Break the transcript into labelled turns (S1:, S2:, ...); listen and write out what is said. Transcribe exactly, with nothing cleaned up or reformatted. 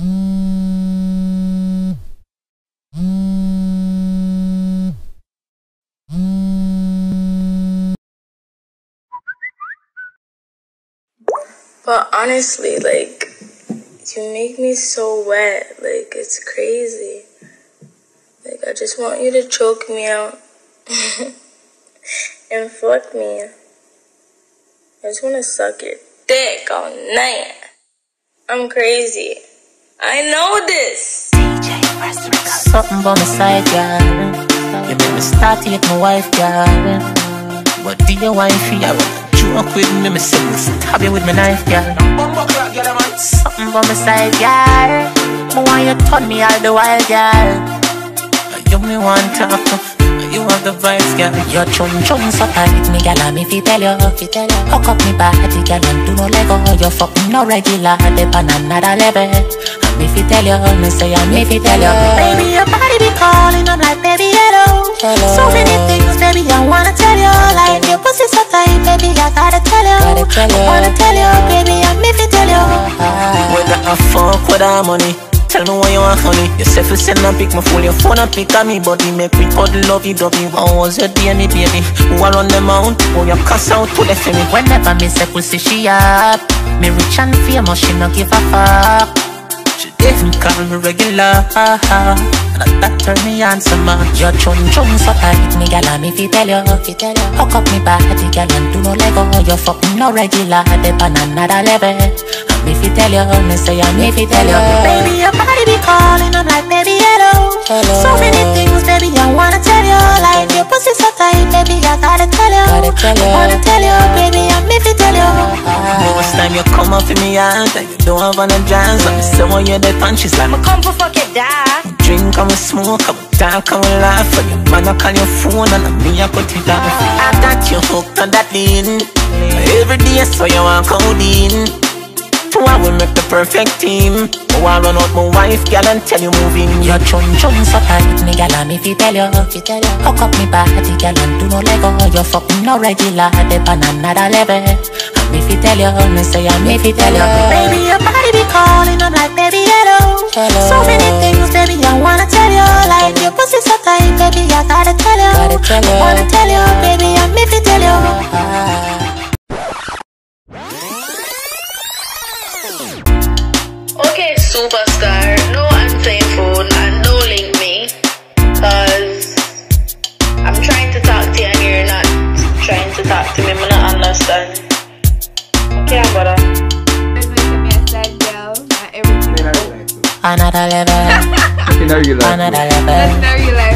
S1: But honestly, like, you make me so wet. Like, it's crazy. Like, I just want you to choke me out and fuck me. I just want to suck your dick all night. I'm crazy. I know this.
S2: Something by my side, girl. You make me start to hit my wife, girl. What do you want for you? Joke with me, me say me stab you with my knife, girl. Something by my side, girl. I want you to turn me all the while, girl. You me want to, you want the vibes, girl. Your chun chun so tight, me girl. And me fi tell you, hook up me body, girl, and do no lego. You fucking no regular, dip on another level. And me fi tell you, me say and me fi tell you, baby, your body be calling, I'm like, baby, hello. Hello. So many things, baby, I wanna tell you. Like your pussy so tight, baby, I gotta tell you. Gotta tell you. I wanna tell you, baby, I'm me fi tell you.
S3: Whether I fuck with our money, tell me what you want, honey. You say fi send and pick my phone, your phone and pick on me, body make me puddle lovey dovey. How was your day, me baby? Who are on the mount? Who you cuss out to the for me?
S2: Whenever me say pussy she up, me rich and famous, she no give a fuck. She even call me regular, and that turn me on some man. Your chun chun so tight, me gal, and me fi tell you, hook up me body, gal, and do no lego. You fucking no regular, dip on another level. And me fi tell you, me say and me fi tell you, baby, your body be calling, I'm like, baby, hello. Hello. So many things, baby, I wanna tell you. Like your pussy so tight, baby, I gotta tell you. Gotta tell you. I wanna tell you, baby, and me fi tell you.
S3: Most time you come up for me out, and you don't have any jazz. But me say when you're dead and she's like,
S1: I'ma come for fuck it, die.
S3: Drink and we smoke, and we talk and we laugh. And your man I call your phone and me I cut it off. I got you hooked on that lean. Every day so you want codeine. Two I will make the perfect team. Oh, I run out my wife, girl, and tell you moving.
S2: Your chun chun so tight, me gal, and me fi tell you, hook up me body, gal, and do no lego. You fucking no regular, dip on another level. And me fi tell you, me say and me fi tell you, baby, your body be calling, I'm like, baby, hello. Hello. So many things, baby, I wanna tell you. Like your pussy so tight, baby, I gotta tell you. Gotta tell you. I wanna tell you, baby, and me fi tell you.
S1: Okay, superstar, no answering phone and no link me, cause I'm trying to talk to you and you're not trying to talk to me. I'm not understand. Okay, brother.
S4: Just making me a sad girl. Not everything.
S2: Another level.
S5: You know you like
S2: Another
S5: me.
S2: level.
S4: That's very like.